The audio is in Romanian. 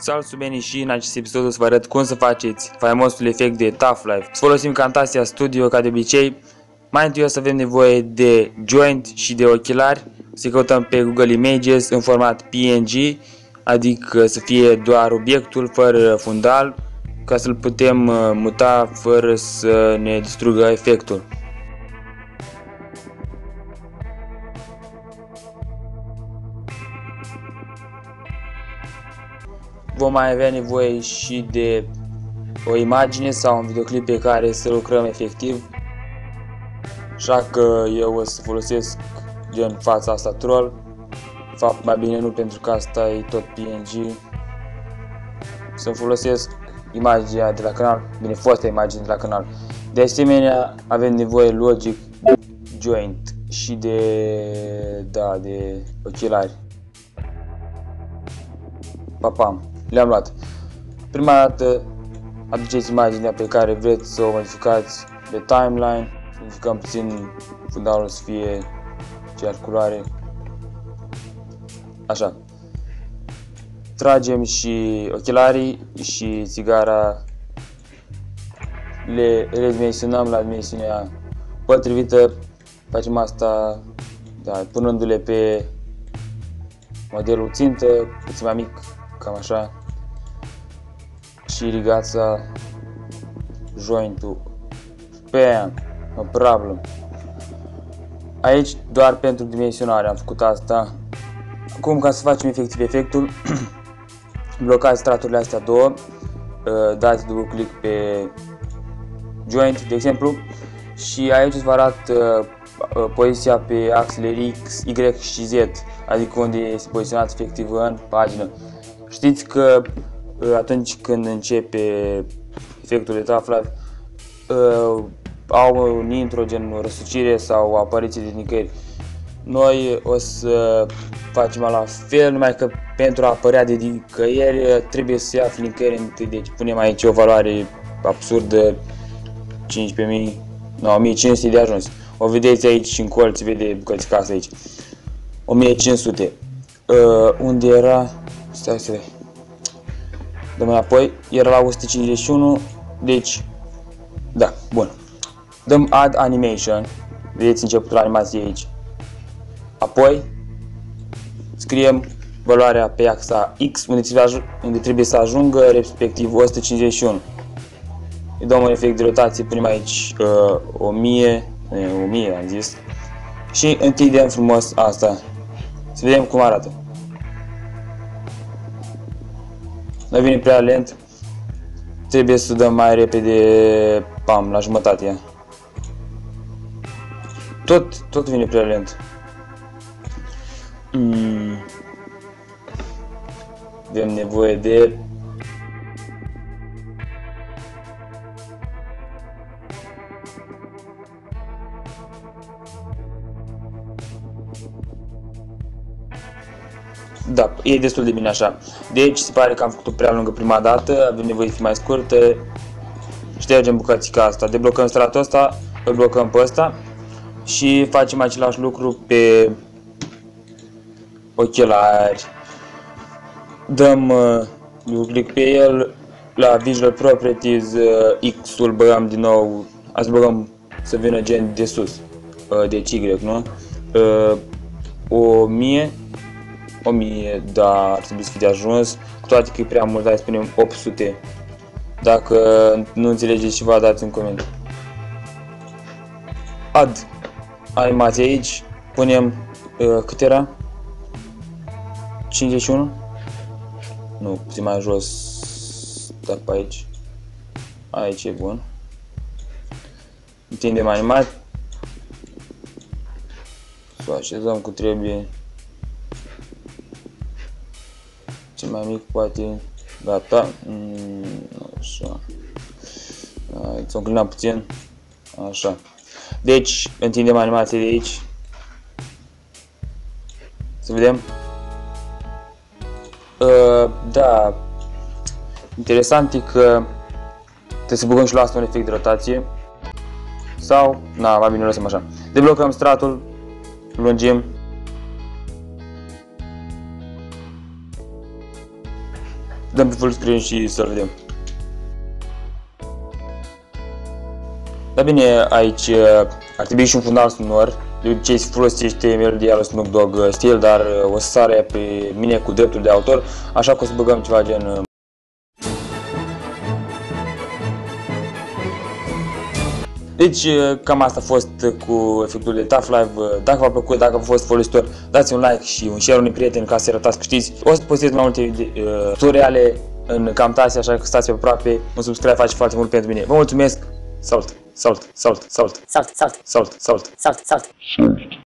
Salut subeni și în acest episod o să vă arăt cum să faceți faimosul efect de Tough Life. Folosim Camtasia Studio ca de obicei. Mai întâi o să avem nevoie de joint și de ochelari. Să căutăm pe Google Images în format PNG, adică să fie doar obiectul fără fundal, ca să-l putem muta fără să ne distrugă efectul. Vom mai avea nevoie și de o imagine sau un videoclip pe care să lucrăm efectiv. Așa că eu o să folosesc gen fața asta troll. De fapt mai bine nu, pentru că asta e tot PNG. Să folosesc imaginea de la canal, bine, fosta imagine de la canal. De asemenea avem nevoie logic, joint și de ochelari. Papam. Le-am luat. Prima dată aduceți imaginea pe care vreți să o modificați pe timeline. Modificăm puțin fundalul să fie aceeași culoare. Așa. Tragem și ochelarii și țigara. Le redimensionăm la dimensiunea potrivită. Facem asta punându-le pe modelul țintă, puțin mai mic, cam așa. Și rigața, jointul, bam, no problem. Aici doar pentru dimensionare am făcut asta. Acum, ca să facem efectiv efectul, blocați straturile astea două, dați dublu click pe joint, de exemplu, și aici îți vă arăt poziția pe axele X, Y și Z, adică unde este poziționat efectiv în pagină. Știți că atunci când începe efectul de Tough Life, au un intro gen răsucire sau apariție de nicăieri. Noi o să facem la fel, numai că pentru a apărea de nicăieri trebuie să se afle nicăieri întâi. Deci punem aici o valoare absurdă, 15.000, no, 1500 de ajuns. O vedeți aici în colț, se vede bucățica asta aici. 1500. Unde era? Stai să vedem. Dăm înapoi, era la 151, deci, da, bun. Dăm Add Animation, vedeți începutul animației aici. Apoi, scriem valoarea pe axa X, unde trebuie să ajungă, respectiv 151. Îi dăm un efect de rotație, punem aici 1000 am zis. Și întindem frumos asta. Să vedem cum arată. Nu vine prea lent, trebuie să dăm mai repede, pam, la jumătate. Tot vine prea lent. Avem nevoie de da, e destul de bine așa. Deci se pare că am făcut-o prea lungă prima dată, avem nevoie să fie mai scurtă. Ștergem bucățica asta, deblocăm stratul ăsta, îl blocăm pe ăsta și facem același lucru pe ochelari. Dăm click pe el, la Visual Properties, X-ul băgăm din nou, asta băgăm să vină gen de sus, deci Y, nu? 1000, da, ar trebui să fie de ajuns, cu toate că e prea mult, dar spunem 800. Dacă nu înțelegeți ceva, dați un coment. Add animație aici, punem cât era? 51? Nu, puțin mai jos, da, pe aici. Aici e bun. Întindem animat. Să o așezăm cum trebuie. Ce mai mic poate. Gata. Așa. Să o înclinăm puțin. Așa. Deci întindem animația de aici. Să vedem. Da. Interesant e că trebuie să băgăm și la asta un efect de rotație. Sau, mai bine o lăsăm așa. Deblocăm stratul, lungim. dăm pe full screen și să-l vedem. Da bine, aici ar trebui și un fundal sonor. De obicei se folosește melodia lui Snoop Dogg stil, dar o să sară pe mine cu dreptul de autor, așa că o să băgăm ceva gen... Deci cam asta a fost cu efectul de Tough Live. Dacă v-a plăcut, dacă v-a fost folositor, dați un like și un share unui prieten ca să arătați că știți. O să postez mai multe tutoriale în Camtasia, așa că stați pe aproape. Un subscribe face foarte mult pentru mine. Vă mulțumesc! Salt, salt, salt, salt, salt, salt, salt, salt, salt, salt, salt.